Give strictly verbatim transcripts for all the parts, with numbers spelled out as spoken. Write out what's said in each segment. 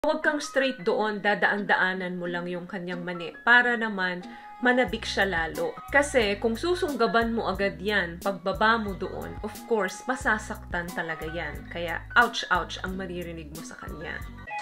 Huwag kang straight doon, dadaan-daanan mo lang yung kanyang mani para naman manabik siya lalo. Kasi kung susunggaban mo agad yan, pagbaba mo doon, of course, masasaktan talaga yan. Kaya ouch ouch ang maririnig mo sa kanya.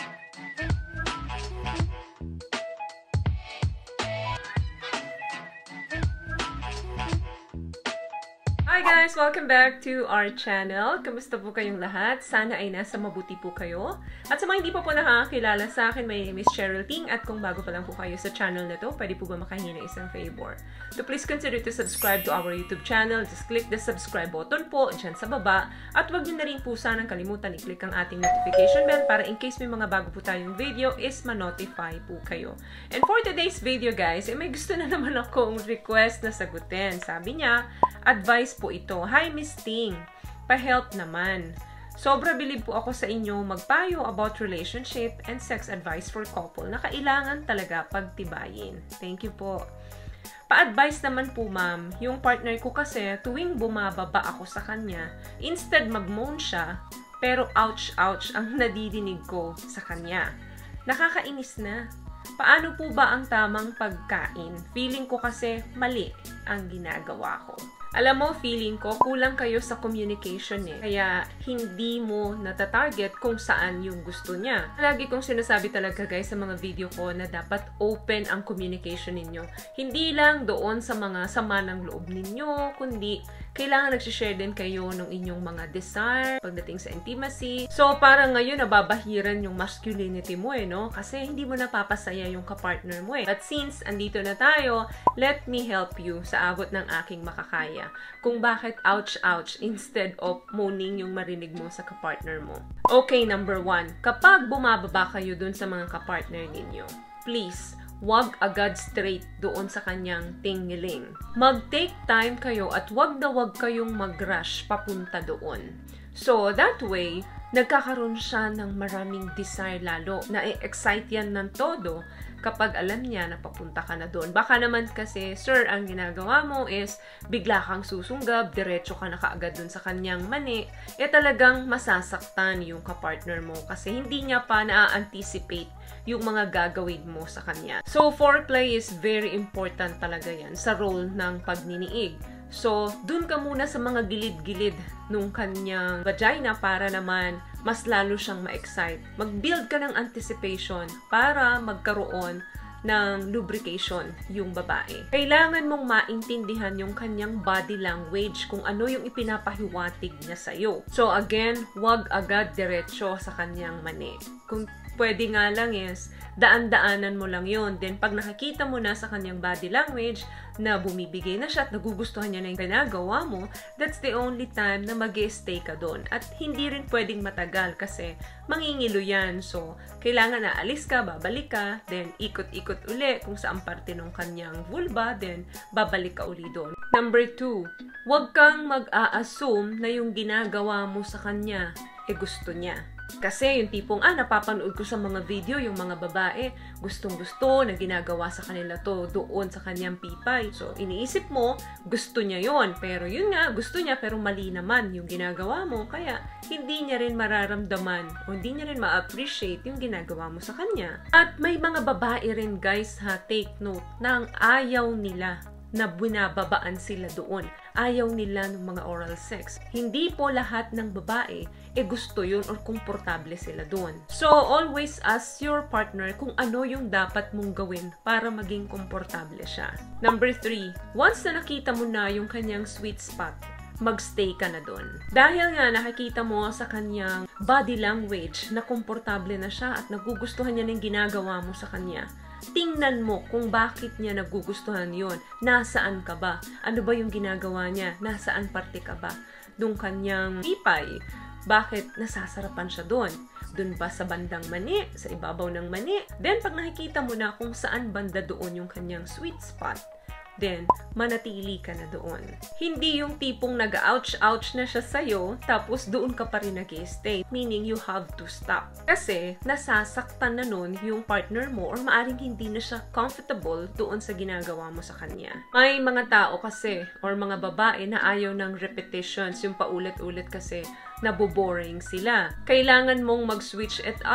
Hi guys! Welcome back to our channel. Kamusta po kayong lahat? Sana ay nasa mabuti po kayo. At sa mga hindi pa po nakakakilala sa akin, my name is Cheryl Ting. At kung bago pa lang po kayo sa channel na to, pwede po ba makahingi ng isang favor? So please consider to subscribe to our YouTube channel. Just click the subscribe button po dyan sa baba. At huwag niyo na rin po sanang kalimutan i-click ang ating notification bell para in case may mga bago po tayong video is ma-notify po kayo. And for today's video guys, eh, may gusto na naman akong request na sagutin. Sabi niya, advice po ito. Hi Miss Ting, pa-help naman. Sobra bilib po ako sa inyo magpayo about relationship and sex advice for couple na kailangan talaga pagtibayin. Thank you po. Pa-advice naman po ma'am, yung partner ko kasi tuwing bumababa ako sa kanya, instead mag-moan siya, pero ouch ouch ang nadidinig ko sa kanya. Nakakainis na. Paano po ba ang tamang pagkain? Feeling ko kasi mali ang ginagawa ko. Alam mo, feeling ko, kulang kayo sa communication eh. Kaya, hindi mo natatarget kung saan yung gusto niya. Lagi kong sinasabi talaga guys sa mga video ko na dapat open ang communication ninyo. Hindi lang doon sa mga sama ng loob ninyo, kundi kailangan nagsishare din kayo ng inyong mga desire pagdating sa intimacy. So, parang ngayon nababahiran yung masculinity mo eh, no? Kasi hindi mo napapasaya yung kapartner mo eh. But since andito na tayo, let me help you sa abot ng aking makakaya. Kung bakit ouch ouch instead of moaning yung marinig mo sa kapartner mo. Okay, number one. Kapag bumababa kayo dun sa mga kapartner ninyo, please, wag agad straight doon sa kanyang tingiling. Mag-take time kayo at wag na wag kayong mag-rush papunta doon. So, that way, nagkakaroon siya ng maraming desire lalo. Na-excite yan ng todo kapag alam niya na papunta ka na doon. Baka naman kasi, sir, ang ginagawa mo is bigla kang susunggab, diretso ka na kaagad doon sa kanyang mani, eh talagang masasaktan yung kapartner mo kasi hindi niya pa na-anticipate yung mga gagawin mo sa kanya. So, foreplay is very important talaga yan sa role ng pagniniig. So, dun ka muna sa mga gilid-gilid nung kanyang vagina para naman mas lalo siyang ma-excite. Mag-build ka ng anticipation para magkaroon ng lubrication yung babae. Kailangan mong maintindihan yung kanyang body language kung ano yung ipinapahiwatig niya sa'yo. So, again, wag agad diretso sa kanyang mani. Kung pwede nga lang is, daan-daanan mo lang yun. Then, pag nakikita mo na sa kanyang body language na bumibigay na siya at nagugustuhan niya na yung ginagawa mo, that's the only time na mag-stay ka doon. At hindi rin pwedeng matagal kasi mangingilo yan. So, kailangan na alis ka, babalik ka, then ikot-ikot uli kung saan parte ng kanyang vulva, then babalik ka uli doon. Number two, huwag kang mag-a-assume na yung ginagawa mo sa kanya, eh gusto niya. Kasi yung tipong, ah, napapanood ko sa mga video, yung mga babae, gustong-gusto na ginagawa sa kanila to doon sa kanyang pipay. So, iniisip mo, gusto niya yon. Pero yun nga, gusto niya, pero mali naman yung ginagawa mo. Kaya, hindi niya rin mararamdaman o hindi niya rin ma-appreciate yung ginagawa mo sa kanya. At may mga babae rin, guys, ha, take note, na ang ayaw nila na binababaan sila doon. Ayaw nila ng mga oral sex. Hindi po lahat ng babae eh gusto yun or komportable sila doon. So, always ask your partner kung ano yung dapat mong gawin para maging komportable siya. Number three, once na nakita mo na yung kanyang sweet spot, magstay ka na doon. Dahil nga nakikita mo sa kanyang body language na komportable na siya at nagugustuhan niya ng ginagawa mo sa kanya, tingnan mo kung bakit niya nagugustuhan yon. Nasaan ka ba? Ano ba yung ginagawa niya? Nasaan parte ka ba? Doon kanyang pipay. Bakit nasasarapan siya doon? Doon ba sa bandang mani? Sa ibabaw ng mani? Then, pag nakikita mo na kung saan banda doon yung kanyang sweet spot, then manatili ka na doon. Hindi yung tipong nag-ouch-ouch na siya sa'yo, tapos doon ka pa rin nag-stay. Meaning, you have to stop. Kasi, nasasaktan na nun yung partner mo or maaring hindi na siya comfortable doon sa ginagawa mo sa kanya. May mga tao kasi, or mga babae na ayaw ng repetitions, yung paulit-ulit kasi, naboboring sila. Kailangan mong mag-switch it up.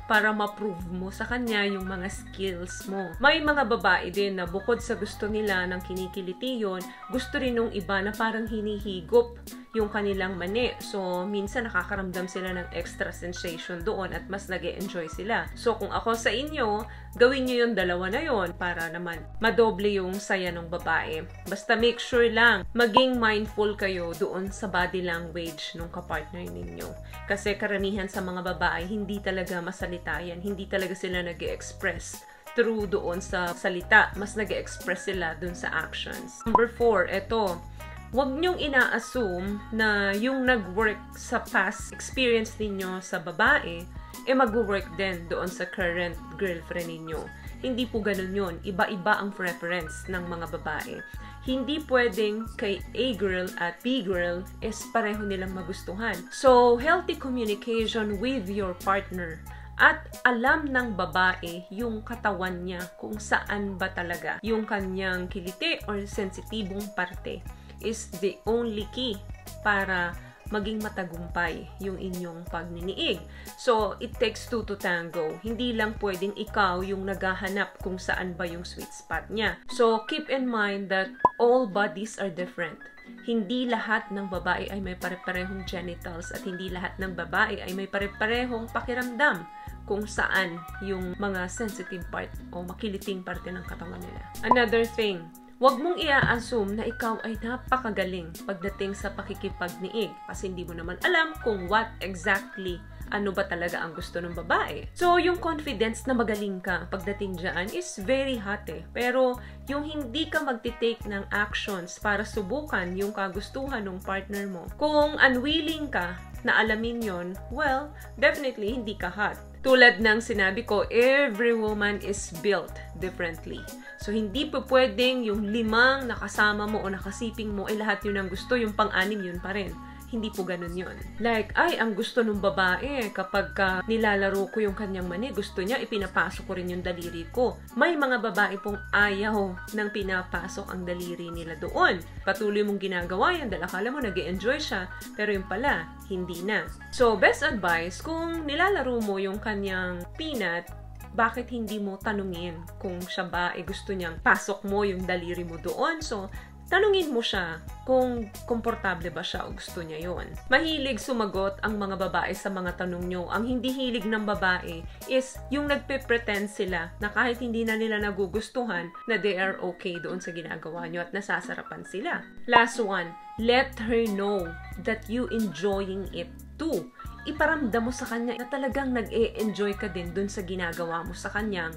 para ma-prove mo sa kanya yung mga skills mo. May mga babae din na bukod sa gusto nila ng kinikiliti yun, gusto rin nung iba na parang hinihigop yung kanilang mani. So, minsan nakakaramdam sila ng extra sensation doon at mas nag-e-enjoy sila. So, kung ako sa inyo, gawin nyo yung dalawa na yon para naman madoble yung saya ng babae. Basta make sure lang, maging mindful kayo doon sa body language ng kapartner ninyo. Kasi karamihan sa mga babae, hindi talaga masalita yan. Hindi talaga sila nag-e-express through doon sa salita. Mas nag-e-express sila doon sa actions. Number four, eto. Huwag niyong ina-assume na yung nag-work sa past experience ninyo sa babae, eh mag-work din doon sa current girlfriend ninyo. Hindi po ganun yun. Iba-iba ang preference ng mga babae. Hindi pwedeng kay A-girl at B-girl is pareho nilang magustuhan. So, healthy communication with your partner. At alam ng babae yung katawan niya kung saan ba talaga yung kanyang kiliti or sensitibong parte is the only key para maging matagumpay yung inyong pagniniig. So, it takes two to tango. Hindi lang pwedeng ikaw yung naghahanap kung saan ba yung sweet spot niya. So, keep in mind that all bodies are different. Hindi lahat ng babae ay may pare-parehong genitals at hindi lahat ng babae ay may pare-parehong pakiramdam kung saan yung mga sensitive part o makiliting parte ng katawan nila. Another thing, huwag mong i-assume na ikaw ay napakagaling pagdating sa pakikipagniig kasi hindi mo naman alam kung what exactly, ano ba talaga ang gusto ng babae. So, yung confidence na magaling ka pagdating dyan is very hot eh. Pero, yung hindi ka magtitake ng actions para subukan yung kagustuhan ng partner mo, kung unwilling ka na alamin yon, well, definitely hindi ka hot. Tulad ng sinabi ko, every woman is built differently. So, hindi po pwedeng yung limang nakasama mo o nakasiping mo ay lahat yun ang gusto, yung pang-anim yun pa rin. Hindi po ganun yun. Like, ay, ang gusto ng babae, kapag ka nilalaro ko yung kanyang mani, gusto niya, ipinapasok ko rin yung daliri ko. May mga babae pong ayaw nang pinapasok ang daliri nila doon. Patuloy mong ginagawa yan, dahil akala mo nag-e-enjoy siya, pero yung pala, hindi na. So, best advice, kung nilalaro mo yung kanyang peanut, bakit hindi mo tanungin kung siya ba ay gusto niyang pasok mo yung daliri mo doon? So, tanungin mo siya kung komportable ba siya o gusto niya yon. Mahilig sumagot ang mga babae sa mga tanong nyo. Ang hindi hilig ng babae is yung nagpe-pretend sila na kahit hindi na nila nagugustuhan na they are okay doon sa ginagawa nyo at nasasarapan sila. Last one, let her know that you enjoying it too. Iparamdam mo sa kanya na talagang nag-e-enjoy ka din dun sa ginagawa mo sa kanyang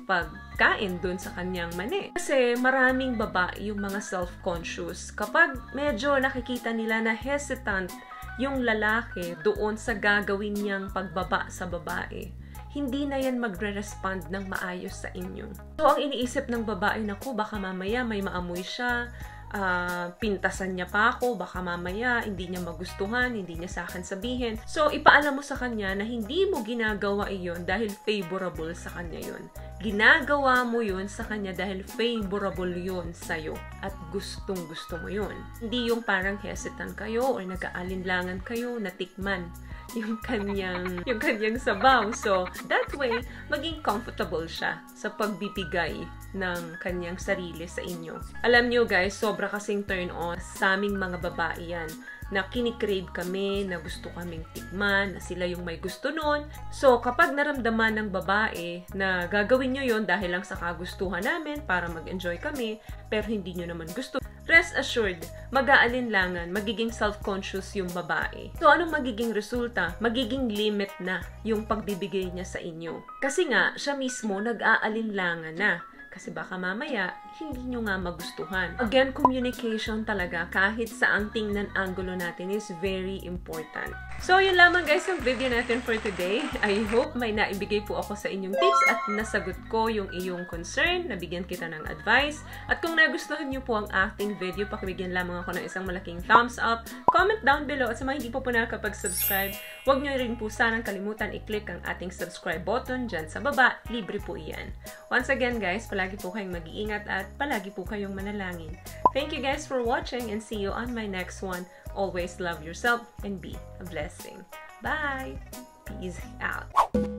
pagkain dun sa kanyang mani. Kasi maraming babae yung mga self-conscious. Kapag medyo nakikita nila na hesitant yung lalaki doon sa gagawin niyang pagbaba sa babae, hindi na yan magre-respond ng maayos sa inyo. So, ang iniisip ng babae, naku, baka mamaya may maamoy siya, Uh, pintasan niya pa ako, baka mamaya hindi niya magustuhan, hindi niya sa akin sabihin. So, ipaalam mo sa kanya na hindi mo ginagawa iyon dahil favorable sa kanya yun. Ginagawa mo yun sa kanya dahil favorable yun sa'yo at gustong gusto mo yun. Hindi yung parang hesitant kayo or nag-aalinlangan kayo na tikman yung kanyang, yung kanyang sabaw. So, that way, maging comfortable siya sa pagbibigay ng kanyang sarili sa inyo. Alam nyo guys, sobra kasing turn on sa aming mga babae yan na kinikrave kami, na gusto kaming tikman, na sila yung may gusto nun. So, kapag naramdaman ng babae na gagawin nyo yon dahil lang sa kagustuhan namin para mag-enjoy kami, pero hindi nyo naman gusto, rest assured, mag-aalinlangan, magiging self-conscious yung babae. So, anong magiging resulta? Magiging limit na yung pagbibigay niya sa inyo. Kasi nga, siya mismo nag-aalinlangan na. Kasi baka mamaya, hindi nyo nga magustuhan. Again, communication talaga, kahit sa ang tingnan angulo natin, is very important. So, yun lamang guys ang video natin for today. I hope may naibigay po ako sa inyong tips at nasagot ko yung iyong concern, nabigyan kita ng advice. At kung nagustuhan nyo po ang ating video, pakibigyan lamang ako ng isang malaking thumbs up, comment down below, at sa mga hindi po po nakapag-subscribe, huwag nyo rin po sanang kalimutan i-click ang ating subscribe button dyan sa baba. Libre po iyan. Once again guys, palagi po kayong mag-iingat at palagi po kayong manalangin. Thank you guys for watching and see you on my next one. Always love yourself and be a blessing. Bye! Peace out!